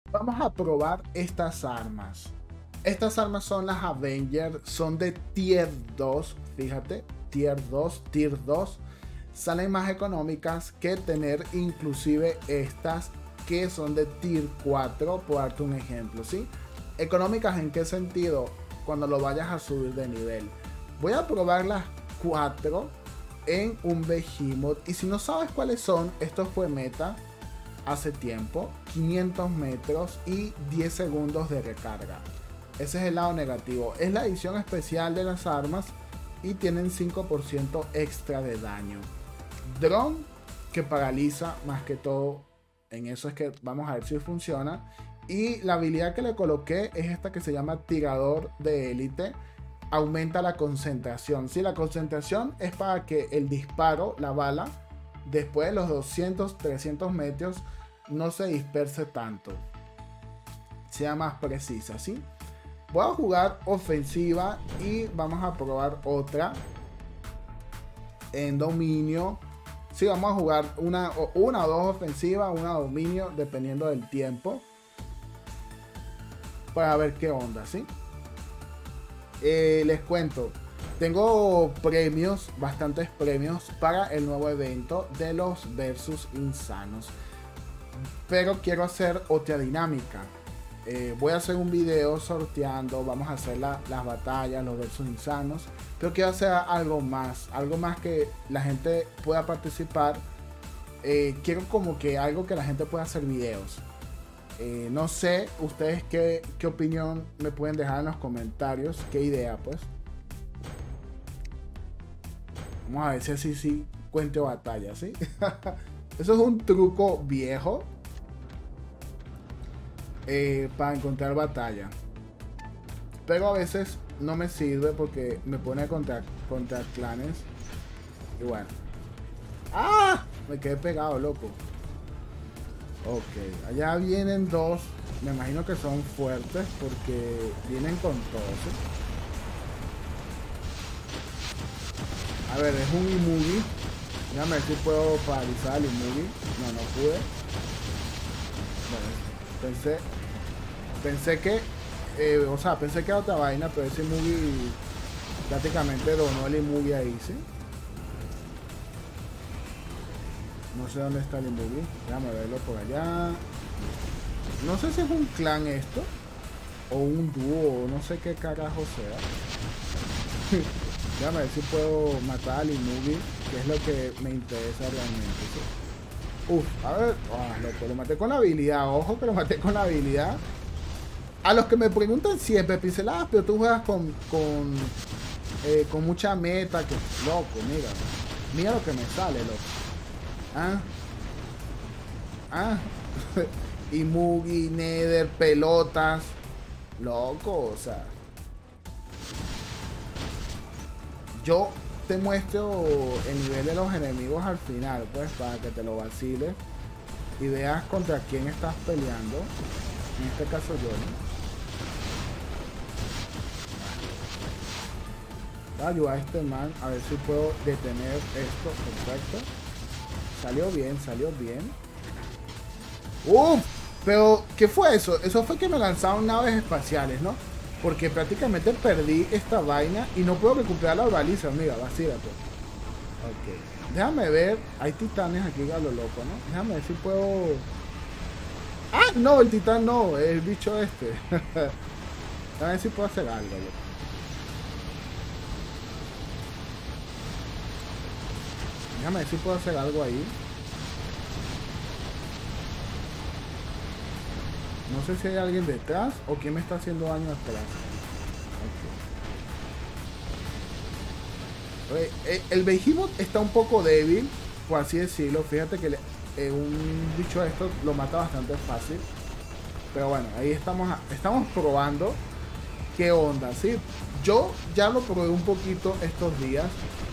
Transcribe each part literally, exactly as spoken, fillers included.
Vamos a probar estas armas. Estas armas son las Avenger, son de tier dos, fíjate, tier dos, tier dos. Salen más económicas que tener inclusive estas que son de tier cuatro, por darte un ejemplo, ¿sí? ¿Económicas en qué sentido? Cuando lo vayas a subir de nivel. Voy a probar las cuatro en un Behemoth, y si no sabes cuáles son, esto fue meta hace tiempo, quinientos metros y diez segundos de recarga. Ese es el lado negativo. Es la edición especial de las armas y tienen cinco por ciento extra de daño. Drone que paraliza más que todo. En eso es que vamos a ver si funciona. Y la habilidad que le coloqué es esta que se llama tirador de élite. Aumenta la concentración. Si sí, la concentración es para que el disparo, la bala, después de los doscientos, trescientos metros, no se disperse tanto. Sea más precisa, ¿sí? Voy a jugar ofensiva y vamos a probar otra en dominio. Sí, vamos a jugar una, una o dos ofensivas, una dominio, dependiendo del tiempo, para ver qué onda, ¿sí? Eh, les cuento, tengo premios, bastantes premios para el nuevo evento de los versus insanos, pero quiero hacer otra dinámica. Eh, voy a hacer un video sorteando, vamos a hacer la, las batallas, los versus insanos, pero quiero hacer algo más, algo más que la gente pueda participar. Eh, quiero como que algo que la gente pueda hacer videos. Eh, no sé, ustedes qué, qué opinión me pueden dejar en los comentarios, qué idea pues. Vamos a ver si así sí cuento batalla, ¿sí? Eso es un truco viejo. Eh, para encontrar batalla, pero a veces no me sirve porque me pone contra, contra clanes y bueno. ¡Ah! Me quedé pegado, loco. Ok, allá vienen dos. Me imagino que son fuertes porque vienen con todo, ¿sí? A ver, es un Imugi. Déjame ver si puedo paralizar el Imugi. No, no pude. Bueno, Pensé, pensé que, eh, o sea, pensé que era otra vaina, pero ese Imugi prácticamente donó el Imugi ahí, ¿sí? No sé dónde está el Imugi, déjame verlo por allá. No sé si es un clan esto, o un dúo, o no sé qué carajo sea. Déjame ver si puedo matar al Imugi, que es lo que me interesa realmente, ¿sí? Uf, a ver, oh, loco, lo maté con la habilidad, ojo que lo maté con la habilidad. A los que me preguntan siempre, pinceladas, pero tú juegas con con, eh, con mucha meta, que loco, mira, mira lo que me sale, loco. Ah, ah, Imugi, Nether, pelotas, loco, o sea. Yo te muestro el nivel de los enemigos al final, pues, para que te lo vaciles y veas contra quién estás peleando. En este caso yo, ¿no? Voy a ayudar a este man a ver si puedo detener esto. Perfecto. Salió bien, salió bien. ¡Uf! Pero, ¿qué fue eso? Eso fue que me lanzaron naves espaciales, ¿no? Porque prácticamente perdí esta vaina y no puedo recuperar las balizas, mira, vacílate. Ok. Déjame ver. Hay titanes aquí a lo loco, ¿no? Déjame ver si puedo... ¡Ah! No, el titán no. El bicho este. Déjame ver si puedo hacer algo, loco. Déjame ver si puedo hacer algo ahí. No sé si hay alguien detrás o quién me está haciendo daño atrás. Okay. El, el Behemoth está un poco débil, por así decirlo. Fíjate que le, eh, un bicho de esto lo mata bastante fácil. Pero bueno, ahí estamos, estamos probando qué onda, ¿sí? Yo ya lo probé un poquito estos días,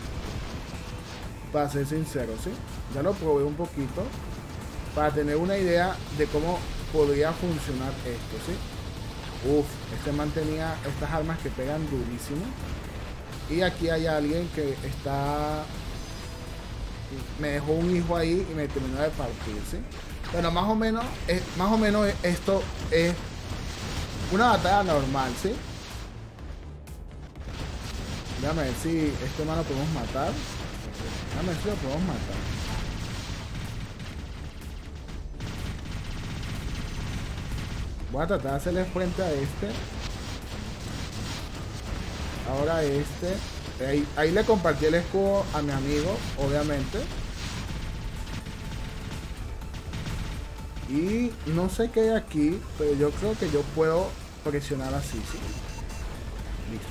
para ser sincero, ¿sí? Ya lo probé un poquito para tener una idea de cómo podría funcionar esto, ¿sí? Uf, este man tenía estas armas que pegan durísimo. Y aquí hay alguien que está... Me dejó un hijo ahí y me terminó de partir, ¿sí? Bueno, más o menos, es, más o menos esto es una batalla normal, ¿sí? Déjame ver si este man lo podemos matar. Déjame ver si lo podemos matar. Voy a tratar de hacerle frente a este. Ahora este. Ahí, ahí le compartí el escudo a mi amigo, obviamente. Y no sé qué hay aquí, pero yo creo que yo puedo presionar así, ¿sí? Listo.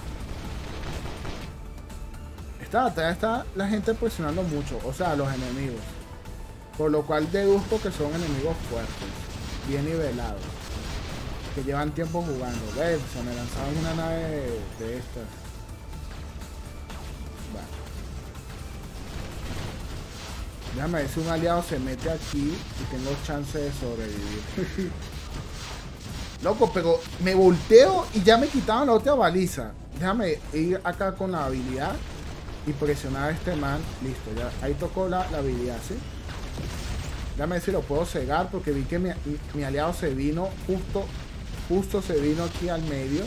Esta batalla está la gente presionando mucho, o sea, los enemigos. Por lo cual deduzco que son enemigos fuertes, bien nivelados, que llevan tiempo jugando. ¿Ves? Se me lanzaron una nave de, de estas. Bueno. Déjame ver si un aliado se mete aquí y tengo chance de sobrevivir. Loco, pero me volteo y ya me quitaron la otra baliza. Déjame ir acá con la habilidad y presionar a este man. Listo, ya ahí tocó la, la habilidad, ¿sí? Déjame ver si lo puedo cegar porque vi que mi, mi, mi aliado se vino justo, justo se vino aquí al medio.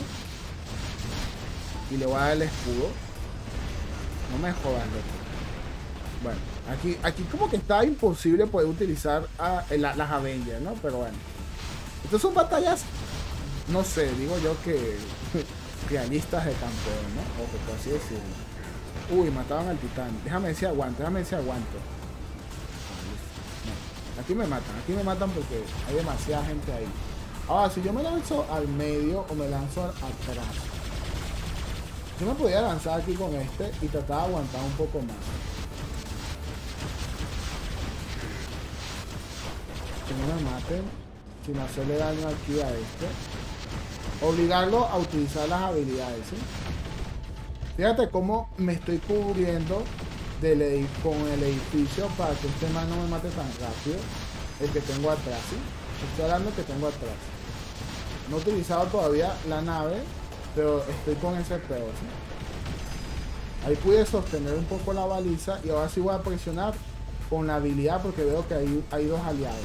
Y le voy a dar el escudo. No me jodas, loco. Bueno, aquí, aquí como que está imposible poder utilizar a, la, las Avengers, ¿no? Pero bueno. Estas son batallas, no sé, digo yo que realistas de campeón, ¿no? O por así decirlo. Uy, mataban al titán. Déjame ver si aguanto, déjame ver si aguanto. No, aquí me matan, aquí me matan porque hay demasiada gente ahí. Ahora, si yo me lanzo al medio o me lanzo atrás, yo me podría lanzar aquí con este y tratar de aguantar un poco más. Que no me maten, sin hacerle daño aquí a este. Obligarlo a utilizar las habilidades, ¿sí? Fíjate cómo me estoy cubriendo del, con el edificio para que este man no me mate tan rápido. El que tengo atrás, ¿sí? Estoy hablando que tengo atrás. No he utilizado todavía la nave, pero estoy con ese pedo, ¿sí? Ahí pude sostener un poco la baliza y ahora sí voy a presionar con la habilidad porque veo que hay, hay dos aliados.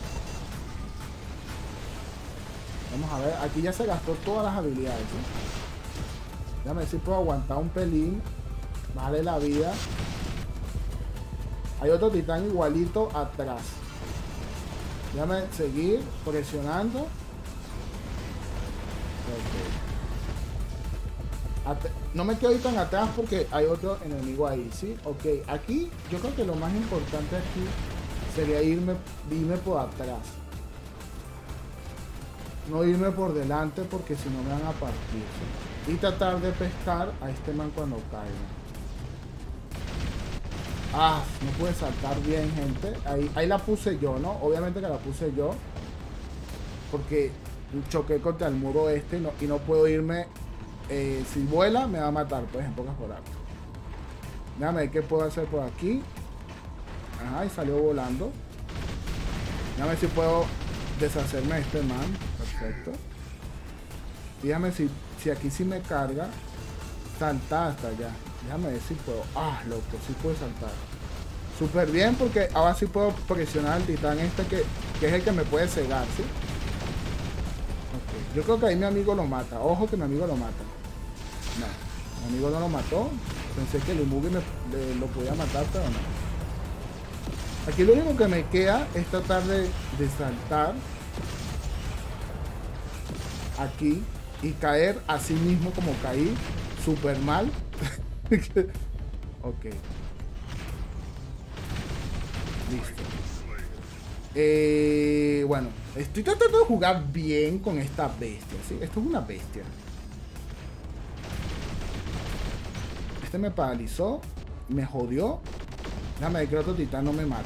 Vamos a ver, aquí ya se gastó todas las habilidades, ¿sí? Déjame ver si puedo aguantar un pelín. Vale la vida. Hay otro titán igualito atrás. Déjame seguir presionando. Okay. No me quedo tan atrás porque hay otro enemigo ahí, ¿sí? Ok, aquí yo creo que lo más importante aquí sería irme, irme por atrás. No irme por delante porque si no me van a partir, ¿sí? Y tratar de pescar a este man cuando caiga. Ah, no pude saltar bien, gente. Ahí, ahí la puse yo, ¿no? Obviamente que la puse yo. Porque choqué contra el muro este no, y no puedo irme. Eh, si vuela, me va a matar, pues, en pocas palabras. Déjame ver qué puedo hacer por aquí. Ajá, y salió volando. Déjame ver si puedo deshacerme de este man. Perfecto. Dígame si, si aquí sí me carga. Saltar hasta allá. Déjame ver si puedo. Ah, loco, sí puedo saltar. Súper bien porque ahora sí puedo presionar al titán este que, que es el que me puede cegar, ¿sí? Okay. Yo creo que ahí mi amigo lo mata. Ojo que mi amigo lo mata. No, mi amigo no lo mató. Pensé que el Imugi me, le, lo podía matar, pero no. Aquí lo único que me queda es tratar de, de saltar aquí y caer así mismo como caí, súper mal. Ok. Listo. Eh, bueno, estoy tratando de jugar bien con esta bestia, ¿sí? Esto es una bestia. Este me paralizó, me jodió. Déjame ver que el otro titán no me mate.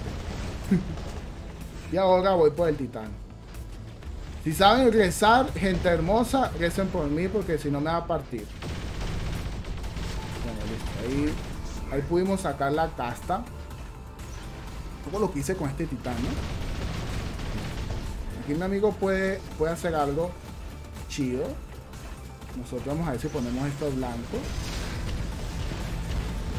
Y ahora voy por el titán. Si saben rezar, gente hermosa, recen por mí porque si no me va a partir. Bueno, listo. Ahí, ahí pudimos sacar la casta. Como lo que hice con este titán, ¿no? Aquí mi amigo puede, puede hacer algo chido. Nosotros vamos a ver si ponemos esto blanco.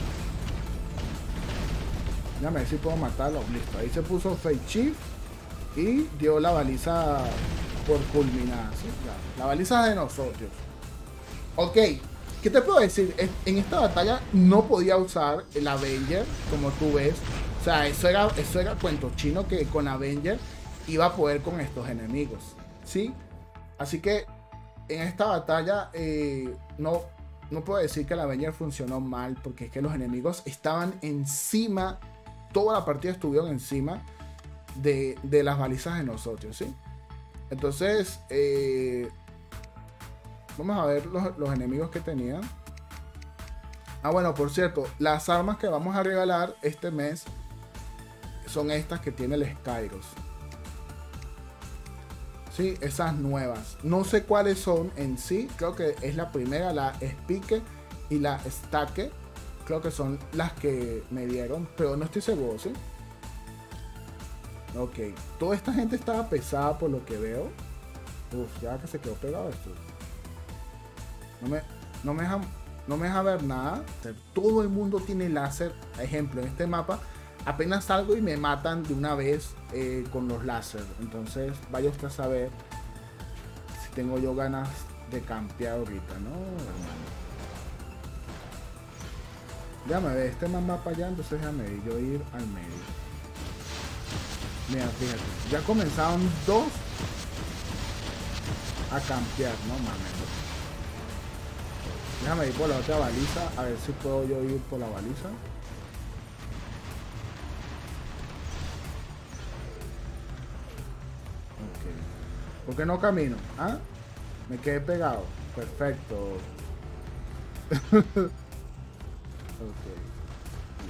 Déjame ver si puedo matarlo. Listo. Ahí se puso Fate Chief. Y dio la baliza por culminada. ¿Sí? Claro. La baliza es de nosotros. Ok. ¿Qué te puedo decir? En esta batalla no podía usar el Avenger, como tú ves. O sea, eso era, eso era cuento chino, que con Avenger iba a poder con estos enemigos. ¿Sí? Así que en esta batalla eh, no, no puedo decir que el Avenger funcionó mal, porque es que los enemigos estaban encima, toda la partida estuvieron encima de, de las balizas de nosotros, ¿sí? Entonces, eh, vamos a ver los, los enemigos que tenían. Ah, bueno, por cierto, las armas que vamos a regalar este mes son estas que tiene el Skyros. Sí, esas nuevas. No sé cuáles son en sí. Creo que es la primera, la Spike y la Stake. Creo que son las que me dieron, pero no estoy seguro, ¿sí? Ok. Toda esta gente estaba pesada por lo que veo. Uf, ya que se quedó pegado esto. No me, no me deja, no me deja ver nada. Todo el mundo tiene láser. Ejemplo, en este mapa apenas salgo y me matan de una vez eh, con los láser. Entonces vaya usted a saber si tengo yo ganas de campear ahorita, ¿no, hermano? Déjame ver, este man va para allá, entonces déjame yo ir al medio. Mira, fíjate, ya comenzaron dos a campear, no mames. Déjame ir por la otra baliza, a ver si puedo yo ir por la baliza. Ok. ¿Por qué no camino? ¿Ah? Me quedé pegado. Perfecto. Ok. No.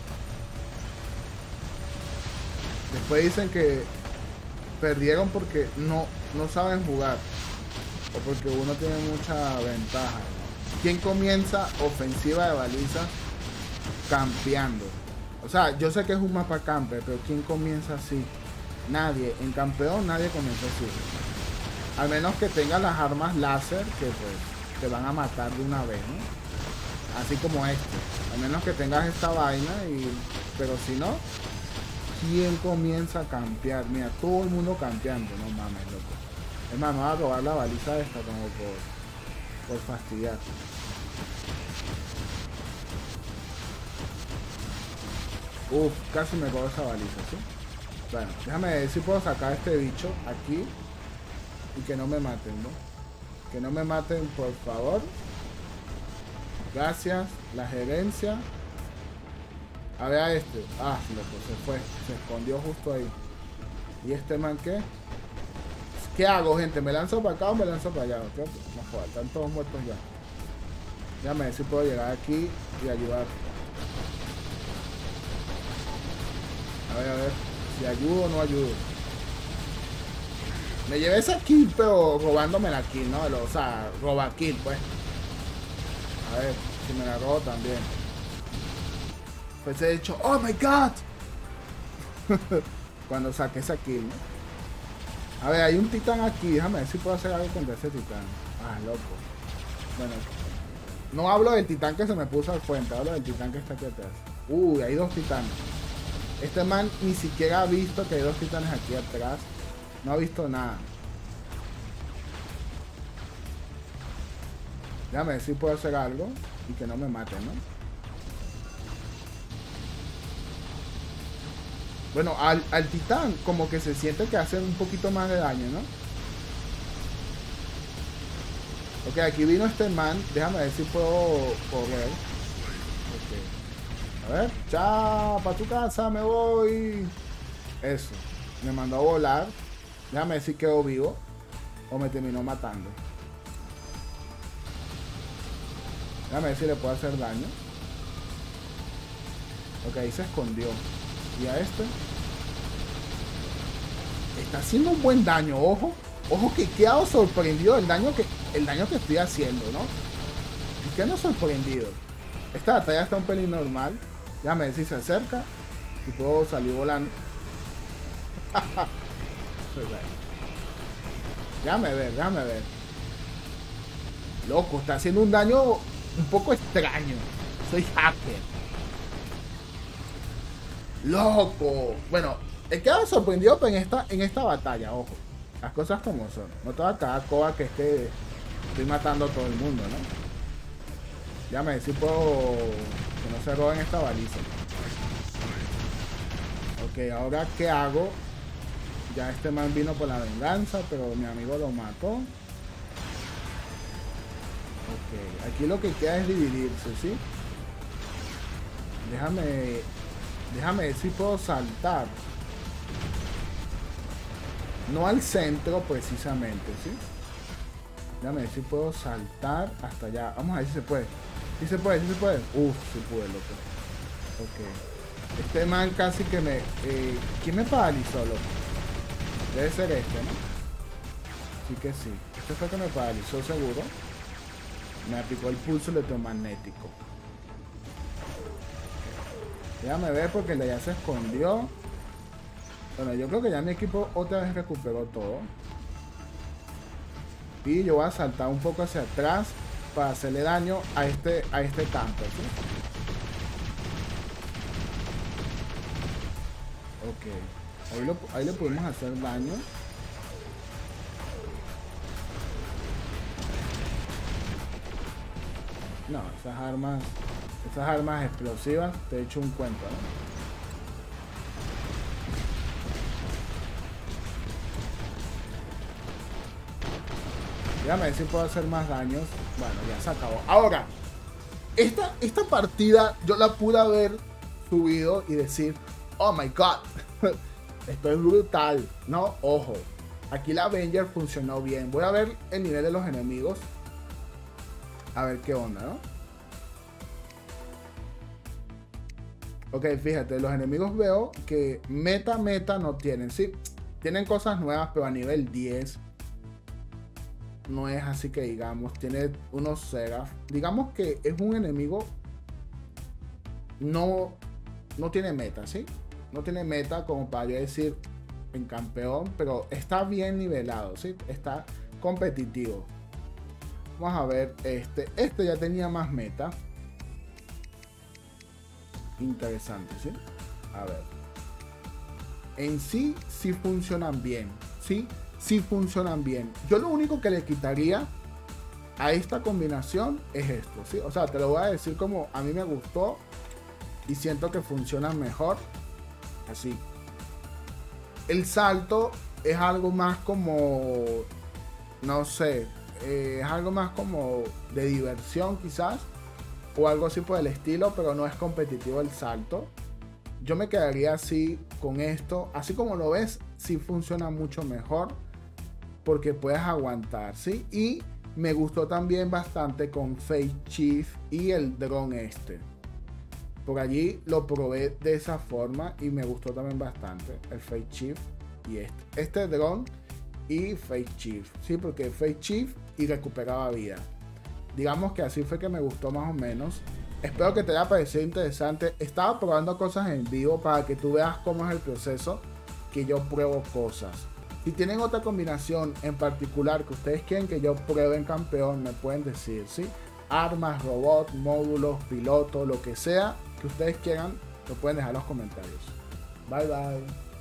Después dicen que perdieron porque no, no saben jugar. O porque uno tiene mucha ventaja. ¿Quién comienza ofensiva de balizas campeando? O sea, yo sé que es un mapa camper, pero ¿quién comienza así? Nadie. En campeón nadie comienza así. Al menos que tenga las armas láser que pues te van a matar de una vez, ¿no? Así como este. Al menos que tengas esta vaina y... Pero si no, ¿quién comienza a campear? Mira, todo el mundo campeando. No mames, loco. Es más, me voy a robar la baliza esta como por, por fastidiar. Uf, casi me cojo esa baliza, ¿sí? Bueno, déjame ver si puedo sacar a este bicho aquí y que no me maten, ¿no? Que no me maten, por favor. Gracias. La gerencia. A ver a este. Ah, loco, se fue. Se escondió justo ahí. ¿Y este man qué? ¿Qué hago, gente? ¿Me lanzo para acá o me lanzo para allá? ¿Okay? No joder, están todos muertos ya. Déjame ver si puedo llegar aquí y ayudar. A ver, a ver. Si ayudo o no ayudo. Me llevé esa kill, pero robándome la kill, ¿no? O sea, roba kill, pues. A ver, si me la robo también. Pues he dicho, ¡oh my god! Cuando saqué esa kill, ¿no? A ver, hay un titán aquí. Déjame ver si puedo hacer algo contra ese titán. Ah, loco. Bueno, no hablo del titán que se me puso al frente, hablo del titán que está aquí atrás. Uy, hay dos titanes. Este man ni siquiera ha visto que hay dos titanes aquí atrás. No ha visto nada. Déjame ver si puedo hacer algo y que no me maten, ¿no? Bueno, al, al titán como que se siente que hace un poquito más de daño, ¿no? Ok, aquí vino este man. Déjame ver si puedo correr. Ok. A ver. Chao, para tu casa, me voy. Eso. Me mandó a volar. Déjame ver si quedó vivo o me terminó matando. Déjame ver si le puedo hacer daño. Ok, ahí se escondió. Y a este está haciendo un buen daño, ojo. Ojo que he quedado sorprendido del daño que, el daño que estoy haciendo, ¿no? Y que no sorprendido. Esta batalla está un pelín normal. Déjame ver si se acerca y puedo salir volando. Déjame ver, déjame ver. Loco, está haciendo un daño un poco extraño. Soy hacker. Loco. Bueno, he quedado sorprendido en esta, en esta batalla, ojo. Las cosas como son. No te va a cagar coba que esté, estoy matando a todo el mundo, ¿no? Ya me decís, puedo que no se roben esta baliza. Ok, ahora ¿qué hago? Ya este man vino por la venganza, pero mi amigo lo mató. Ok, aquí lo que queda es dividirse, ¿sí? Déjame... Déjame ver si puedo saltar. No al centro precisamente, ¿sí? Déjame ver si puedo saltar hasta allá. Vamos a ver si se puede. Si se puede, si se puede. Uf, si pude, loco. Ok. Este man casi que me... Eh, ¿Quién me paralizó, loco? Debe ser este, ¿no? Sí que sí. Este fue que me paralizó seguro. Me aplicó el pulso electromagnético. Déjame ver porque el de allá se escondió. Bueno, yo creo que ya mi equipo otra vez recuperó todo. Y yo voy a saltar un poco hacia atrás para hacerle daño a este, a este campo, ¿sí? Ok. Ahí, lo, ahí le pudimos hacer daño. No, esas armas... Esas armas explosivas, te he hecho un cuento, ¿no? Déjame ver si puedo hacer más daños. Bueno, ya se acabó. Ahora, esta, esta partida yo la pude haber subido y decir, oh my god, esto es brutal. No, ojo, aquí la Avenger funcionó bien. Voy a ver el nivel de los enemigos. A ver qué onda, ¿no? Ok, fíjate, los enemigos veo que meta, meta no tienen. Sí, tienen cosas nuevas, pero a nivel diez no es así que digamos. Tiene unos Seraph. Digamos que es un enemigo. No, no tiene meta, ¿sí? No tiene meta como para yo decir en campeón, pero está bien nivelado, ¿sí? Está competitivo. Vamos a ver, este, este ya tenía más meta. Interesante, ¿sí? A ver. En sí, sí funcionan bien, ¿sí? Sí funcionan bien. Yo lo único que le quitaría a esta combinación es esto, ¿sí? O sea, te lo voy a decir como a mí me gustó y siento que funcionan mejor. Así. El salto es algo más como... No sé. Eh, es algo más como de diversión quizás. O algo así por el estilo, pero no es competitivo el salto. Yo me quedaría así con esto. Así como lo ves, sí funciona mucho mejor. Porque puedes aguantar, ¿sí? Y me gustó también bastante con Fate Chief y el dron este. Por allí lo probé de esa forma y me gustó también bastante. El Fate Chief y este. Este dron y Fate Chief, ¿sí? Porque Fate Chief y recuperaba vida. Digamos que así fue que me gustó más o menos. Espero que te haya parecido interesante. Estaba probando cosas en vivo para que tú veas cómo es el proceso que yo pruebo cosas. Si tienen otra combinación en particular que ustedes quieren que yo pruebe en campeón, me pueden decir, ¿sí? Armas, robots, módulos, pilotos, lo que sea que ustedes quieran, lo pueden dejar en los comentarios. Bye bye.